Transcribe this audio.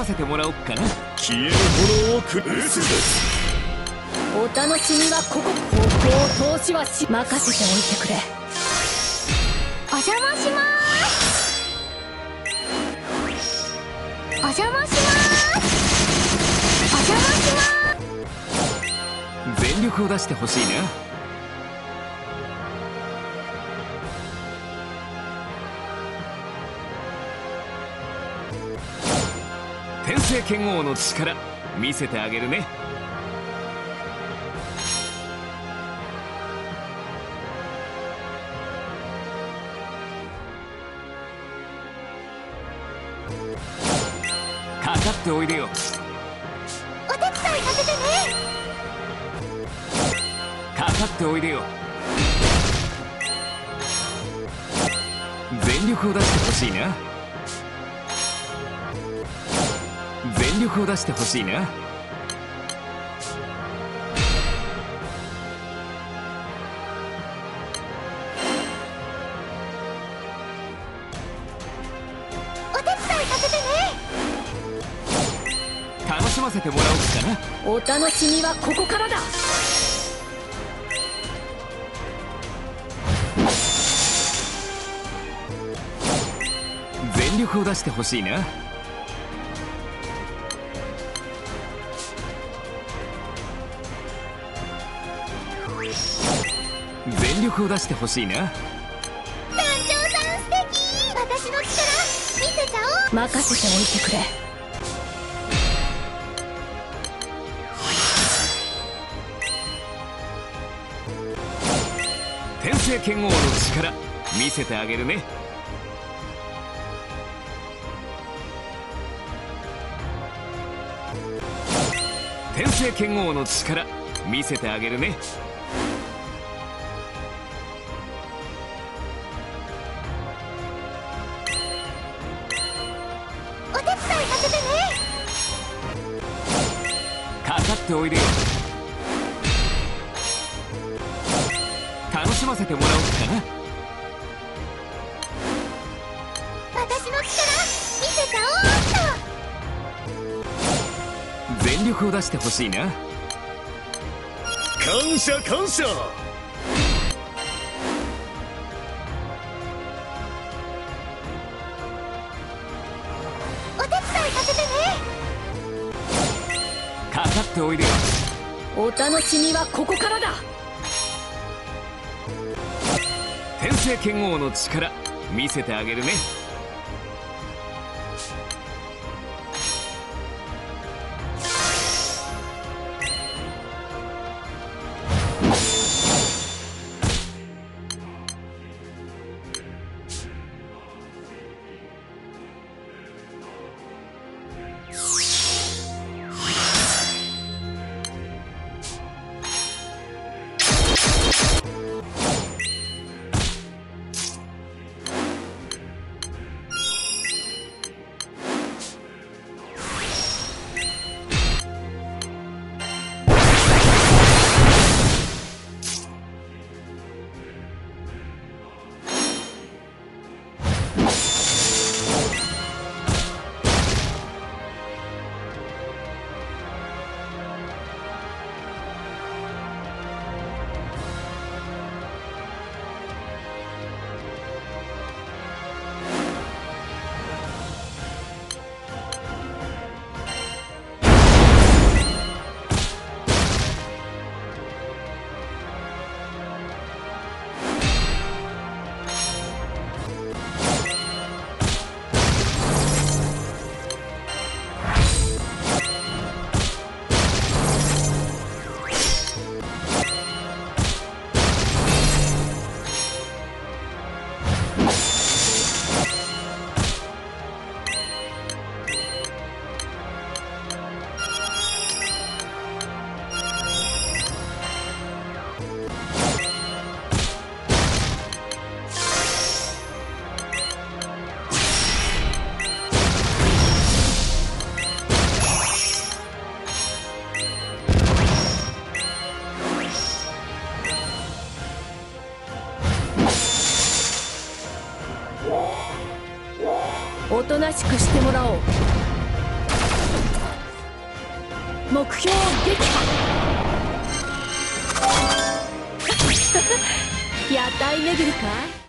ませてもらおっかな。 消える炎を崩すです。 お楽しみはここ。ここを通しは任せておいてくれ。 お邪魔しまーす。お邪魔しまーす。お邪魔しまーす。 全力を出してほしいな。天聖剣王の力見せてあげるね。かかっておいでよ。 お手伝いさせてね。 かかっておいでよ。全力を出してほしいな。全力を出してほしいな。 お手伝いさせてね。 楽しませてもらおうかな。 お楽しみはここからだ。 全力を出してほしいな。全力を出してほしいな。 団長さん素敵。私の力見せちゃおう。 任せておいてくれ。 天聖剣王の力見せてあげるね。天聖剣王の力見せてあげるね。 お手伝いさせてね。 かかっておいでよ。楽しませてもらおうかな。 私の力見せちゃおうっと。 全力を出してほしいな。 感謝感謝。 お手伝いさせてね。 かかっておいでよ。 お楽しみはここからだ。 天聖剣王の力見せてあげるね。 おとなしくしてもらおう。 目標を撃破屋台巡りかい。